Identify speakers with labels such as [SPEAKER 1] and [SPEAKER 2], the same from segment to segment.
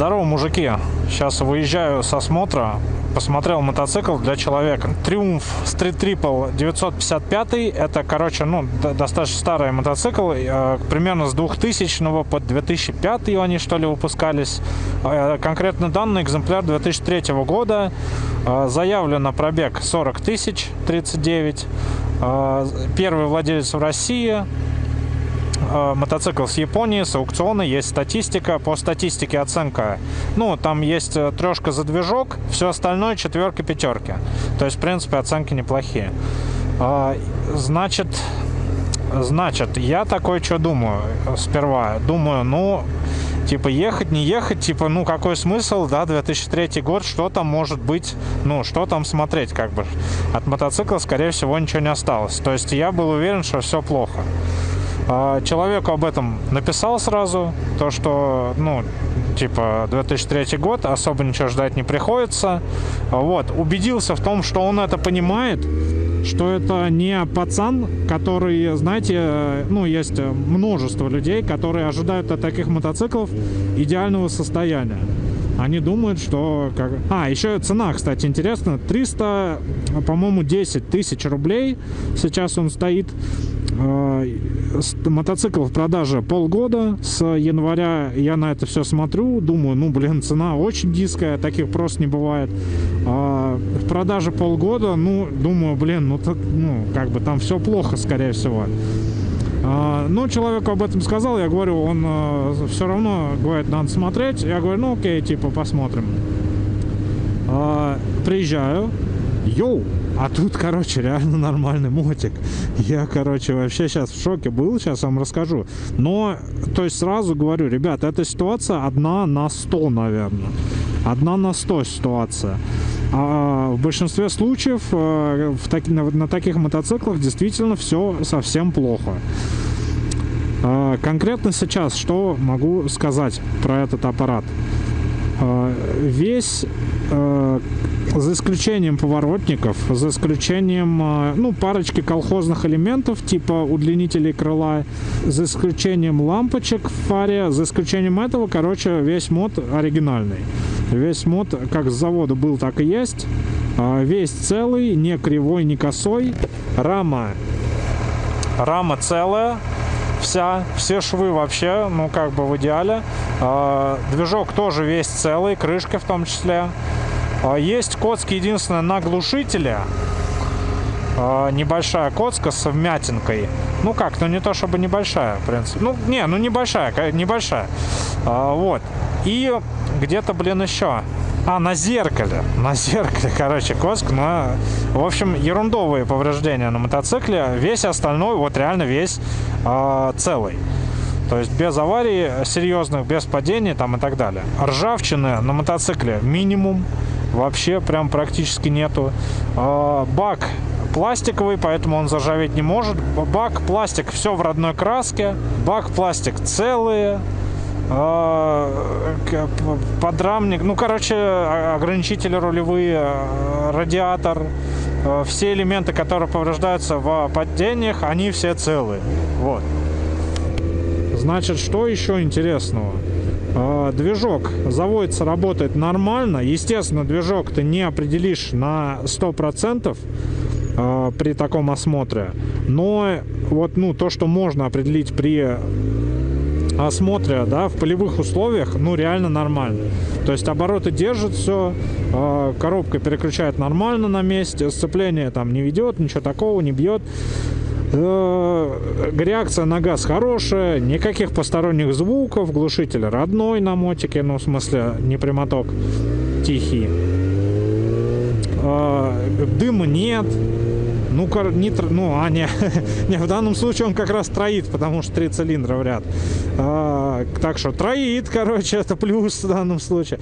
[SPEAKER 1] Здорово, мужики. Сейчас выезжаю с осмотра. Посмотрел мотоцикл для человека. Triumph Street Triple 955. Это, короче, достаточно старый мотоцикл. Примерно с 2000 по 2005 они, что ли, выпускались. Конкретно данный экземпляр 2003 года. Заявлено пробег 40 тысяч, 39. Первый владелец в России. Мотоцикл с Японии, с аукциона, есть статистика. По статистике оценка, там есть трешка за движок, все остальное четверки, пятерки. То есть, в принципе, оценки неплохие. Значит, я такой что думаю сперва? Думаю, ехать, не ехать, какой смысл, да, 2003 год, что там может быть, что там смотреть, как бы. От мотоцикла, скорее всего, ничего не осталось. То есть, я был уверен, что все плохо. Человеку об этом написал сразу, то что, 2003 год, особо ничего ждать не приходится. Убедился в том, что он это понимает, что это не пацан, который, знаете, есть множество людей, которые ожидают от таких мотоциклов идеального состояния. Они думают, что... еще цена, кстати, интересно. 300, по-моему, 10 тысяч рублей. Сейчас он стоит. Мотоцикл в продаже полгода. С января я на это все смотрю. Думаю, цена очень низкая. Таких просто не бывает. В продаже полгода. Думаю, там все плохо, скорее всего. Человеку об этом сказал, я говорю, он все равно говорит, надо смотреть. Я говорю, окей, посмотрим. Приезжаю, а тут, реально нормальный мотик. Я, вообще сейчас в шоке был, сейчас вам расскажу. Сразу говорю, ребят, эта ситуация 1 на 100, наверное. 1 на 100 ситуация. В большинстве случаев на таких мотоциклах действительно все совсем плохо. Конкретно сейчас что могу сказать про этот аппарат? Весь, за исключением поворотников, за исключением парочки колхозных элементов типа удлинителей крыла, за исключением лампочек в фаре, за исключением этого, весь мод оригинальный. Весь мод как с завода был, так и есть. Весь целый, не кривой, не косой. Рама целая. Все швы вообще, в идеале. Движок тоже весь целый, крышка в том числе. Есть коцки, единственное, на глушителе. Небольшая коцка с вмятинкой. Не то чтобы небольшая, в принципе. Небольшая. И где-то, еще. На зеркале. Коцка. В общем, ерундовые повреждения на мотоцикле. Весь остальной, реально весь целый. То есть без аварий серьезных, без падений и так далее. Ржавчины на мотоцикле минимум. Вообще прям практически нету. Бак пластиковый, поэтому он заржаветь не может. Бак, пластик, все в родной краске. Бак, пластик целые. Подрамник, ограничители рулевые, радиатор, все элементы, которые повреждаются в падениях, они все целые. Значит, что еще интересного? Движок заводится, работает нормально. Естественно, движок ты не определишь на 100% при таком осмотре. Но то, что можно определить при осмотре, в полевых условиях, реально нормально. То есть обороты держит все, коробка переключает нормально на месте, сцепление не ведет, ничего такого, не бьет. Реакция на газ хорошая, никаких посторонних звуков, глушитель родной на мотике, в смысле не прямоток, тихий. Дыма нет. В данном случае он как раз троит, потому что 3 цилиндра в ряд. Так что троит, это плюс в данном случае.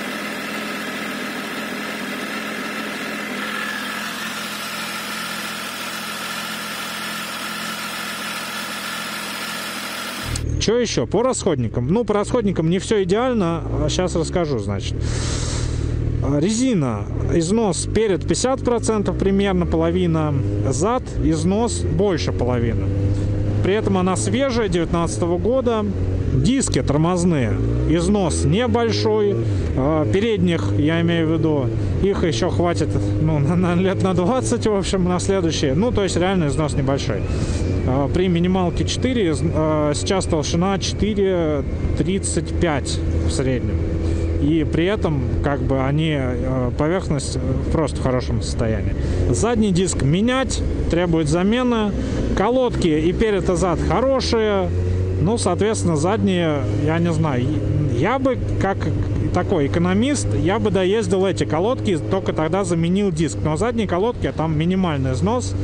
[SPEAKER 1] Что еще? По расходникам. По расходникам не все идеально. Сейчас расскажу, значит. Резина, износ перед 50% примерно, половина, зад, износ больше половины. При этом она свежая, 2019 года. Диски тормозные, износ небольшой, передних, я имею в виду, их еще хватит, ну, на лет на 20, в общем, на следующие. Ну, то есть реально износ небольшой. При минималке 4, сейчас толщина 4,35 в среднем. И при этом, как бы, они, поверхность просто в хорошем состоянии. Задний диск менять, требует замены. Колодки и перед, и зад хорошие. Ну, соответственно, задние, я не знаю, я бы, как такой экономист, я бы доездил эти колодки, только тогда заменил диск. Но задние колодки, там минимальный износ.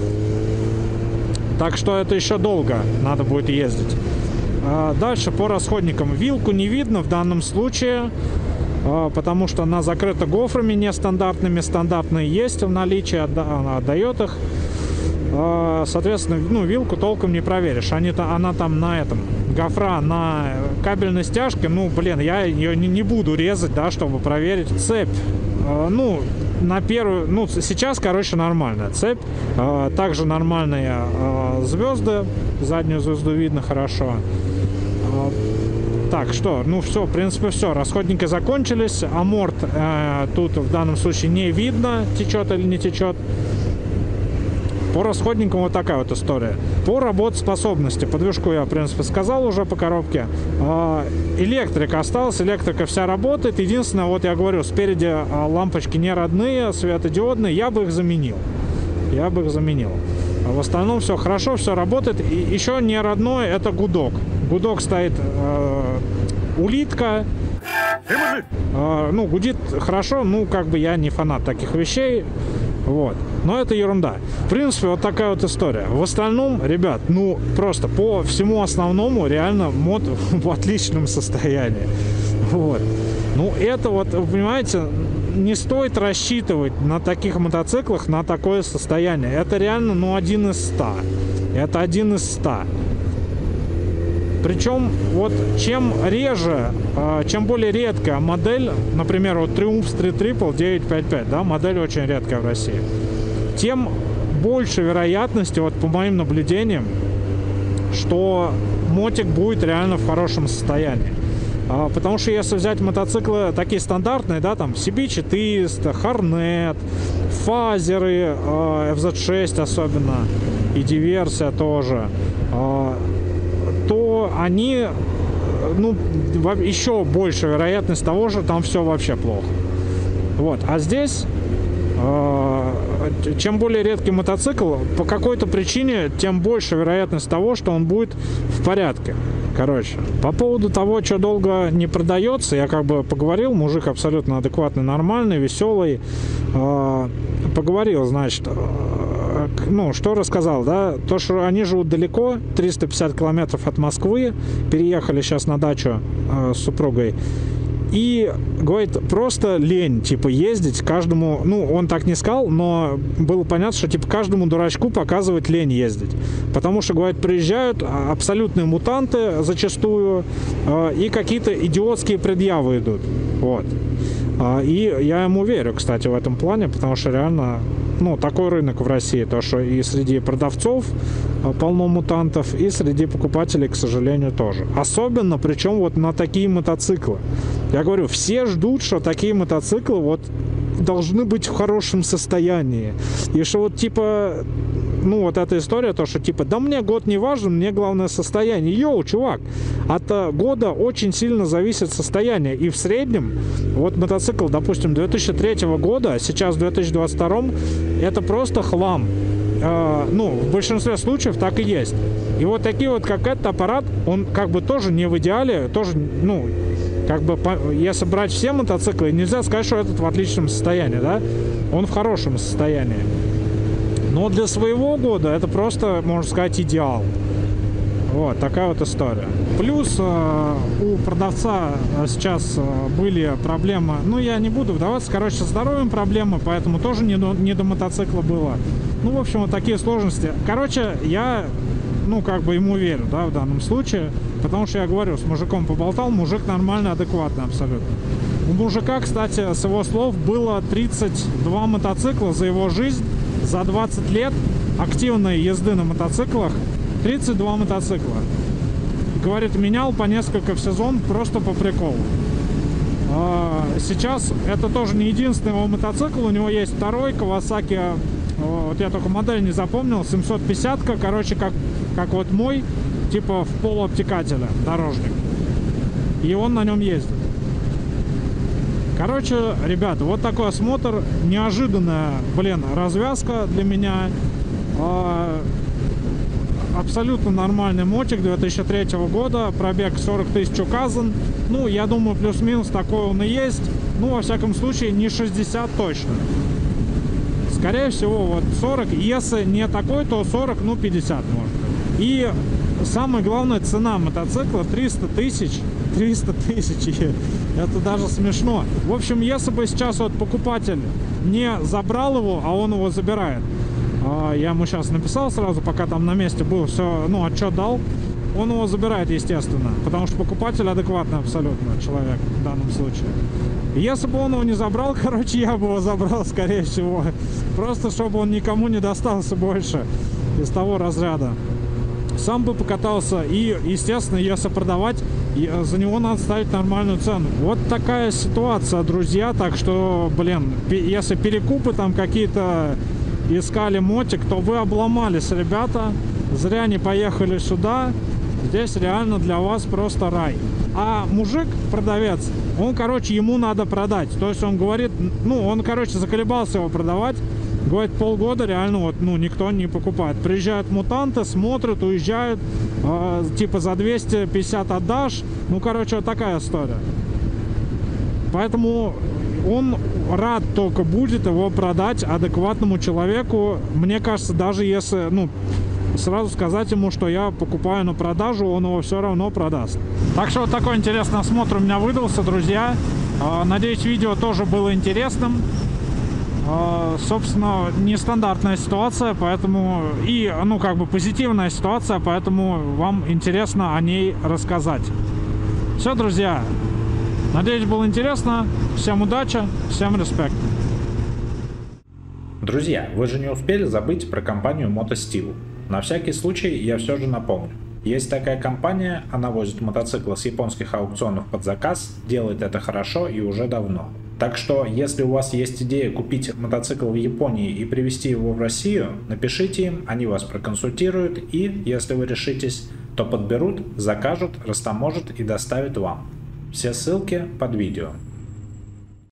[SPEAKER 1] Так что это еще долго надо будет ездить. Дальше по расходникам. Вилку не видно в данном случае, потому что она закрыта гофрами нестандартными. Стандартные есть в наличии, она отдает их. Соответственно, ну, вилку толком не проверишь. Она там на этом, гофра на кабельной стяжке. Ну, блин, я ее не буду резать, да, чтобы проверить. Цепь, ну, на первую, ну, сейчас, короче, нормальная цепь. Также нормальные звезды. Заднюю звезду видно хорошо. Так, что, ну все, в принципе, все. Расходники закончились. Аморт тут в данном случае не видно, течет или не течет. По расходникам вот такая вот история. По работоспособности. По движку я, в принципе, сказал уже по коробке. Электрика осталась, электрика вся работает. Единственное, вот я говорю, спереди лампочки не родные, светодиодные. Я бы их заменил. А в остальном все хорошо, все работает. И еще не родной, это гудок. Гудок стоит улитка. Ну, гудит хорошо, ну, как бы я не фанат таких вещей. Вот. Но это ерунда. В принципе, вот такая вот история. В остальном, ребят, ну, просто по всему основному реально мод в отличном состоянии. Вот. Ну, это вот, вы понимаете, не стоит рассчитывать на таких мотоциклах на такое состояние. Это реально, ну, 1 из 100. Это 1 из 100. Причем, вот, чем реже, чем более редкая модель, например, вот Triumph Street Triple 955, да, модель очень редкая в России, тем больше вероятности, вот по моим наблюдениям, что мотик будет реально в хорошем состоянии. Потому что если взять мотоциклы такие стандартные, да, там CB400, Hornet, фазеры, FZ6 особенно, и диверсия тоже, то они, ну, еще больше вероятность того, что там все вообще плохо. Вот. А здесь, чем более редкий мотоцикл, по какой-то причине, тем больше вероятность того, что он будет в порядке. Короче, по поводу того, что долго не продается, я как бы поговорил, мужик абсолютно адекватный, нормальный, веселый. Поговорил, значит, ну, что рассказал, да, то, что они живут далеко, 350 километров от Москвы, переехали сейчас на дачу с супругой. И, говорит, просто лень, типа, ездить каждому, ну, он так не сказал, но было понятно, что, типа, каждому дурачку показывать лень ездить. Потому что, говорит, приезжают абсолютные мутанты зачастую, и какие-то идиотские предъявы идут. Вот. И я ему верю, кстати, в этом плане, потому что реально, ну, такой рынок в России, то, что и среди продавцов полно мутантов, и среди покупателей, к сожалению, тоже. Особенно, причем вот на такие мотоциклы. Я говорю, все ждут, что такие мотоциклы вот должны быть в хорошем состоянии. И что вот типа, ну вот эта история, то что типа, да мне год не важен, мне главное состояние. Йоу, чувак, от года очень сильно зависит состояние. И в среднем, вот мотоцикл, допустим, 2003 года, сейчас в 2022, это просто хлам. Ну, в большинстве случаев так и есть. И вот такие вот, как этот аппарат, он как бы тоже не в идеале, тоже, ну, как бы, если брать все мотоциклы, нельзя сказать, что этот в отличном состоянии, да? Он в хорошем состоянии. Но для своего года это просто, можно сказать, идеал. Вот, такая вот история. Плюс у продавца сейчас были проблемы, ну, я не буду вдаваться, короче, со здоровьем проблемы, поэтому тоже не до мотоцикла было. Ну, в общем, вот такие сложности. Короче, я, ну, как бы ему верю, да, в данном случае, потому что я говорю, с мужиком поболтал, мужик нормальный, адекватный абсолютно. У мужика, кстати, с его слов, было 32 мотоцикла за его жизнь, за 20 лет активной езды на мотоциклах, 32 мотоцикла. говорит, менял по несколько в сезон просто по приколу. Сейчас это тоже не единственный его мотоцикл. У него есть второй Kawasaki, вот я только модель не запомнил, 750-ка, короче, как вот мой, типа в полуобтекателя, дорожник. И он на нем ездит. Короче, ребята, вот такой осмотр. Неожиданная, развязка для меня. Абсолютно нормальный мотик 2003 года. Пробег 40 тысяч указан. Ну, я думаю, плюс-минус такой он и есть. Ну, во всяком случае, не 60 точно. Скорее всего, вот 40. Если не такой, то 40, ну, 50 может быть. И самое главное, цена мотоцикла 300 тысяч. 300 тысяч. Это даже смешно. В общем, если бы сейчас вот покупатель не забрал его, а он его забирает. Я ему сейчас написал сразу, пока там на месте был, все, ну, отчет дал. Он его забирает, естественно, потому что покупатель адекватный абсолютно человек в данном случае. Если бы он его не забрал, короче, я бы его забрал, скорее всего. Просто, чтобы он никому не достался больше из того разряда. Сам бы покатался, и, естественно, если продавать, за него надо ставить нормальную цену. Вот такая ситуация, друзья. Так что, если перекупы там какие-то искали мотик, то вы обломались, ребята. Зря не поехали сюда. Здесь реально для вас просто рай. А мужик, продавец, он, короче, ему надо продать. То есть он говорит, ну, он, короче, заколебался его продавать. Говорит, полгода реально вот, ну, никто не покупает. Приезжают мутанты, смотрят, уезжают, типа за 250 отдашь. Ну, короче, вот такая история. Поэтому он рад только будет его продать адекватному человеку. Мне кажется, даже если, ну, сразу сказать ему, что я покупаю на продажу, он его все равно продаст. Так что вот такой интересный осмотр у меня выдался, друзья. Надеюсь, видео тоже было интересным. Собственно, нестандартная ситуация, поэтому и, ну, как бы позитивная ситуация, поэтому вам интересно о ней рассказать. Все, друзья, надеюсь, было интересно. Всем удачи, всем респект.
[SPEAKER 2] Друзья, вы же не успели забыть про компанию MotoSteel. На всякий случай я все же напомню. Есть такая компания, она возит мотоциклы с японских аукционов под заказ, делает это хорошо и уже давно. Так что, если у вас есть идея купить мотоцикл в Японии и привезти его в Россию, напишите им, они вас проконсультируют и, если вы решитесь, то подберут, закажут, растаможат и доставят вам. Все ссылки под видео.